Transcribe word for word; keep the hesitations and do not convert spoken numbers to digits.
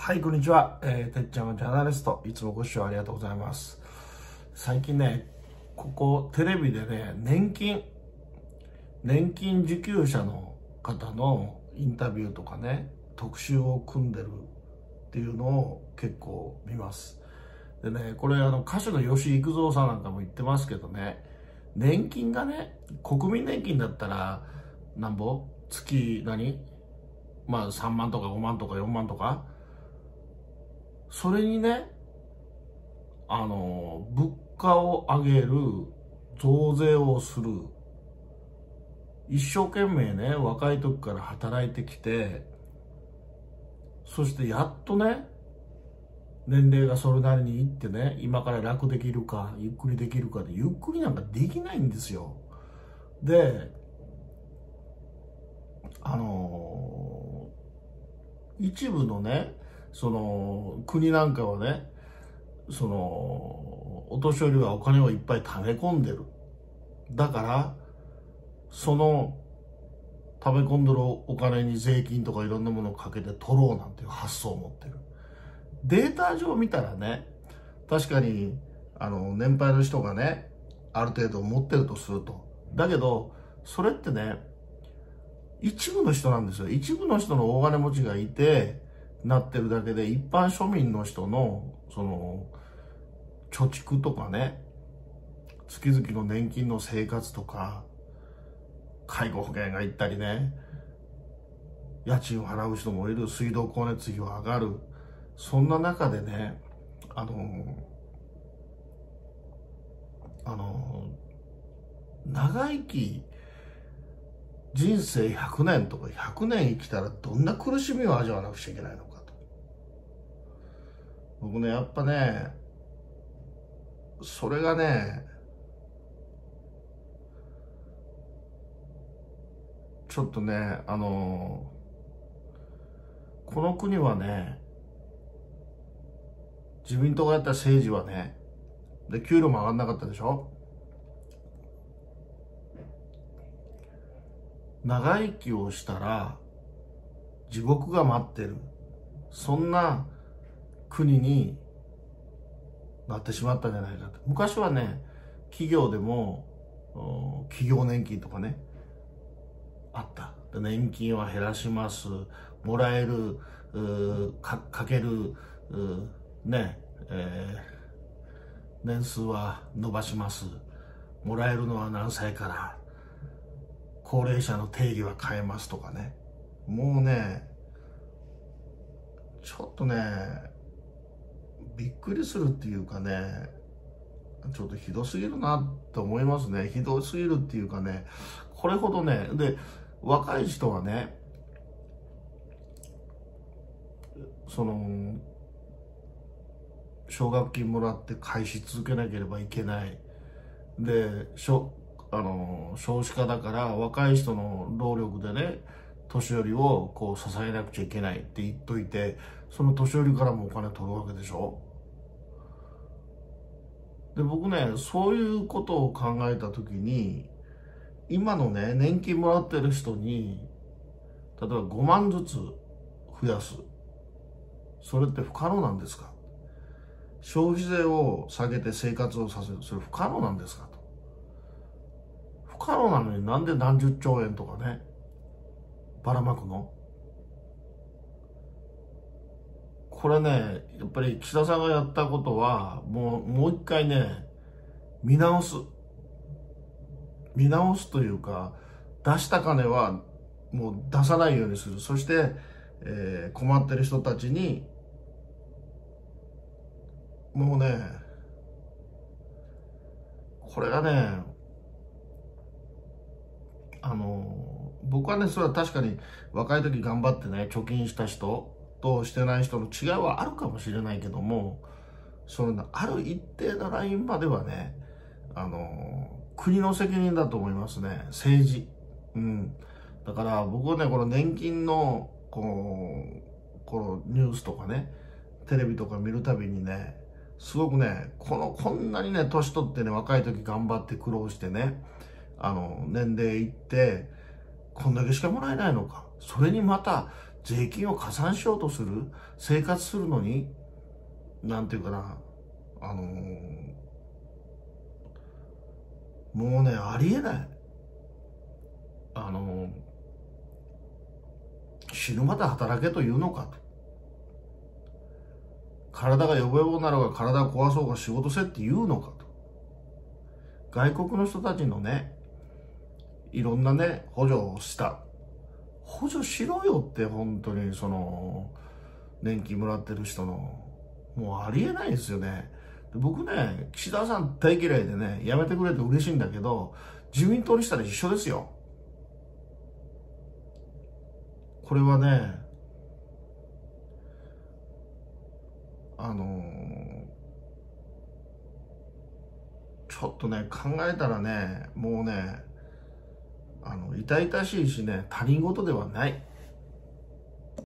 はい、こんにちは。えー、てっちゃんのジャーナリスト。いつもご視聴ありがとうございます。最近ね、ここテレビでね、年金、年金受給者の方のインタビューとかね、特集を組んでるっていうのを結構見ます。でね、これあの歌手の吉幾三さんなんかも言ってますけどね、年金がね、国民年金だったら、なんぼ月何まあさんまんとかごまんとかよんまんとか、それにね、あの、物価を上げる、増税をする。一生懸命ね、若い時から働いてきて、そしてやっとね、年齢がそれなりにいってね、今から楽できるか、ゆっくりできるかで、ゆっくりなんかできないんですよ。で、あの、一部のね、その、国なんかはね、その、お年寄りはお金をいっぱい貯め込んでる。だから、その、溜め込んでるお金に税金とかいろんなものをかけて取ろうなんていう発想を持ってる。データ上見たらね、確かに、あの、年配の人がね、ある程度持ってるとすると。だけど、それってね、一部の人なんですよ。一部の人の大金持ちがいて、なってるだけで、一般庶民の人の、その、貯蓄とかね、月々の年金の生活とか、介護保険がいったりね、家賃を払う人もいる、水道光熱費は上がる。そんな中でね、あの、あの、長生き、人生ひゃくねんとかひゃくねん生きたらどんな苦しみを味わわなくちゃいけないのかと。僕ね、やっぱね、それがね、ちょっとね、あの、この国はね、自民党がやった政治はね、で、給料も上がんなかったでしょ。長生きをしたら地獄が待ってる。そんな国になってしまったんじゃないかと。昔はね、企業でも企業年金とかね、あった。で年金は減らします。もらえる、か, かける、ね、えー、年数は伸ばします。もらえるのは何歳から。高齢者の定義は変えますとかね。もうね、ちょっとね、びっくりするっていうかね、ちょっとひどすぎるなって思いますね。ひどすぎるっていうかね、これほどね、で、若い人はね、その、奨学金もらって返し続けなければいけない。で、しょあの少子化だから若い人の労力でね、年寄りをこう支えなくちゃいけないって言っといて、その年寄りからもお金取るわけでしょ。で、僕ね、そういうことを考えた時に、今のね、年金もらってる人に例えばごまんずつ増やす、それって不可能なんですか。消費税を下げて生活をさせる、それ不可能なんですかと。不可能なのになんで何十兆円とかね、ばらまくの。これね、やっぱり岸田さんがやったことは、もう、もう一回ね、見直す。見直すというか、出した金はもう出さないようにする。そして、えー、困ってる人たちに、もうね、これがね、あの、僕はね、それは確かに若い時頑張ってね、貯金した人としてない人の違いはあるかもしれないけども、そのある一定のラインまではね、あの、国の責任だと思いますね、政治。うん。だから僕はね、この年金の、この、このニュースとかね、テレビとか見るたびにね、すごくね、この、こんなにね、年取ってね、若い時頑張って苦労してね、あの、年齢いって、こんだけしかもらえないのか。それにまた、 税金を加算しようとする、生活するのに、なんていうかな、あのー、もうね、ありえない。あのー、死ぬまで働けというのかと。体がヨボヨボなろうが体を壊そうが仕事せって言うのかと。外国の人たちのね、いろんなね、補助をした。補助しろよって、本当にその、年金もらってる人の、もうありえないですよね。僕ね、岸田さん大嫌いでね、やめてくれて嬉しいんだけど、自民党にしたら一緒ですよ。これはね、あのー、ちょっとね、考えたらね、もうね、あの、痛々しいしね、他人事ではない。